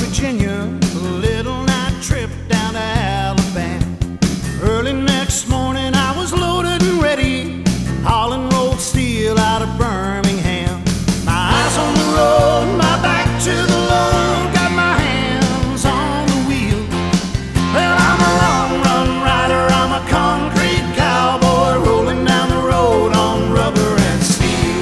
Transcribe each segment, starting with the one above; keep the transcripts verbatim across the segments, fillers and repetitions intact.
Virginia, a little night trip down to Alabama. Early next morning I was loaded and ready, hauling rolled steel out of Birmingham. My eyes on the road, my back to the load, got my hands on the wheel. Well, I'm a long run rider, I'm a concrete cowboy, rolling down the road on rubber and steel.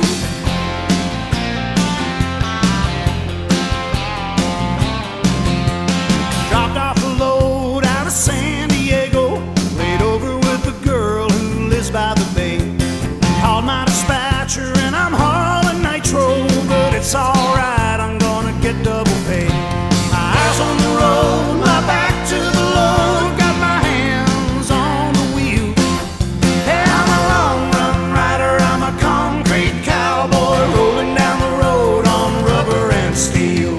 Dropped off a load out of San Diego, laid over with a girl who lives by the bay. Called my dispatcher and I'm hauling nitro, but it's alright, I'm gonna get double pay. My eyes on the road, my back to the load, got my hands on the wheel. Hey, I'm a long run rider, I'm a concrete cowboy, rolling down the road on rubber and steel.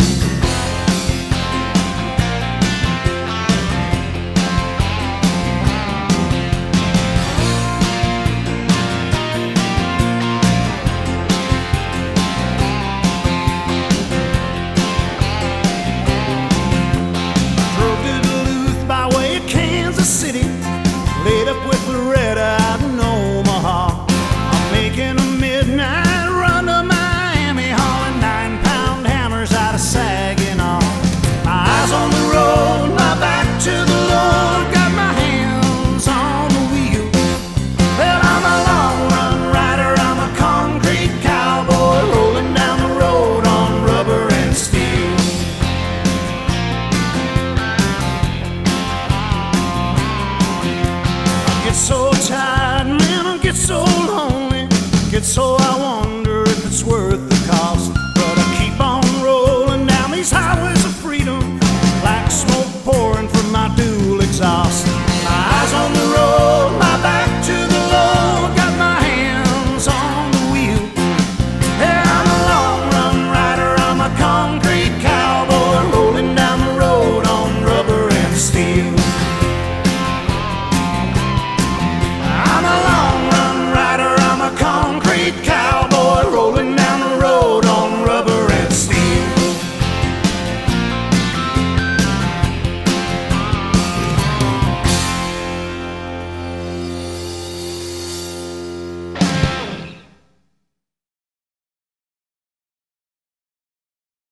City, laid up with Loretta out in Omaha. I'm making a midnight run to Miami, hauling nine pound hammers out of Saginaw. My eyes on the road, my back to the load, got my hands on the wheel. Well, I'm a long run rider, I'm a concrete cowboy, rolling down the road on rubber and steel. Get so tired, man, I get so lonely, get so I wonder if it's worth the cost.